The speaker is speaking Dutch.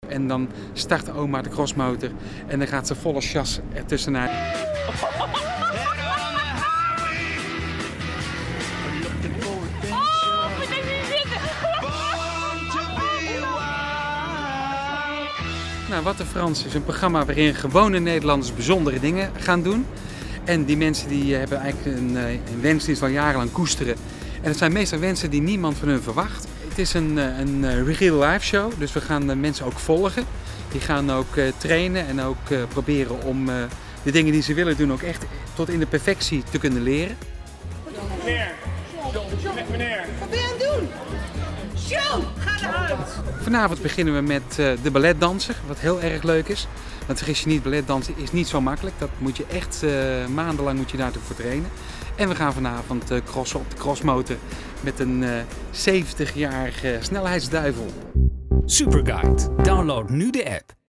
En dan start oma de crossmotor en dan gaat ze volle chas ertussenuit. Nou, Wat de Frans is een programma waarin gewone Nederlanders bijzondere dingen gaan doen. En die mensen die hebben eigenlijk een wens die ze al jarenlang koesteren. En het zijn meestal wensen die niemand van hun verwacht. Het is een real life show, dus we gaan de mensen ook volgen. Die gaan ook trainen en ook proberen om de dingen die ze willen doen ook echt tot in de perfectie te kunnen leren. Meneer, wat ben je aan het doen? Show, ga eruit! Vanavond beginnen we met de balletdanser, wat heel erg leuk is. Want vergis je niet, balletdansen is niet zo makkelijk. Dat moet je echt maandenlang moet je daartoe voor trainen. En we gaan vanavond crossen op de crossmotor met een 70-jarige snelheidsduivel. Superguide. Download nu de app.